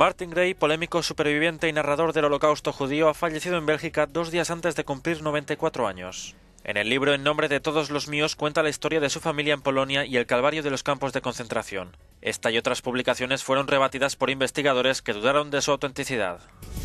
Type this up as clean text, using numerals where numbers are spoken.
Martin Gray, polémico superviviente y narrador del Holocausto judío, ha fallecido en Bélgica 2 días antes de cumplir 94 años. En el libro En nombre de todos los míos cuenta la historia de su familia en Polonia y el calvario de los campos de concentración. Esta y otras publicaciones fueron rebatidas por investigadores que dudaron de su autenticidad.